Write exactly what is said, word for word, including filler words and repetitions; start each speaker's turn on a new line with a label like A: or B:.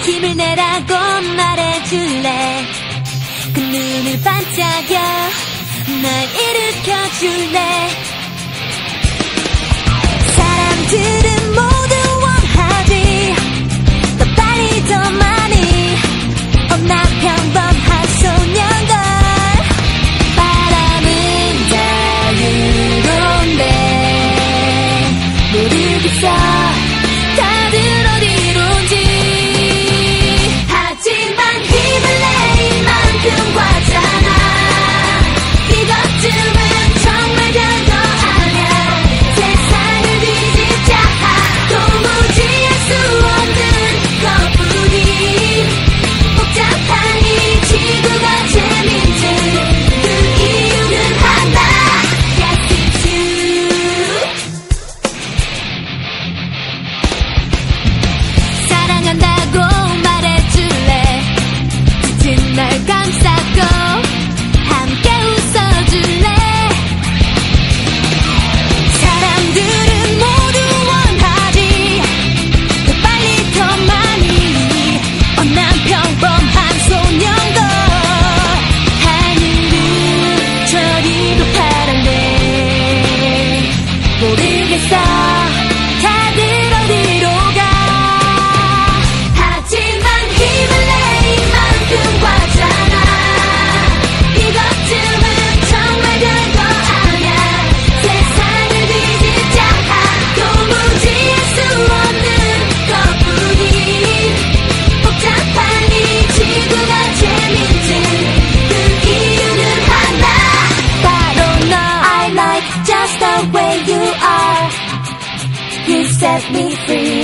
A: 힘을 내라고 말해줄래. 그 눈을 반짝여 날 일으켜줄래. 사람들은 모두 원하지 더 빨리 더 많이. 어, 나 평범한 소년걸. 바람은 자유로운데 모르겠어 다들 어디론지. 하지만 힘을 내 이만큼 과잖아. 이것쯤은 정말 별거 아냐. 세상을 뒤집자 도무지 할 수 없는 것뿐이. 복잡한 이 지구가 재밌는 그 이유는 하나. Yes, it's you. 사랑한다고 말해줄래. 짙은 날 감싸고 함께 웃어줄래. 사람들은 모두 원하지 더 빨리 더 많이. 어, 난 평범한 소년걸. 하늘은 저리도 파란데 모르겠어 다들 어디로 가. 하지만 힘을 내 이만큼 과잖아. 이것쯤은 정말 별거 아냐. 세상을 뒤집자 도무지 할 수 없는 것뿐이. 복잡한 이 지구가 재밌는 그 이유는 하나. 바로 너. I like just the way you are. You set me free.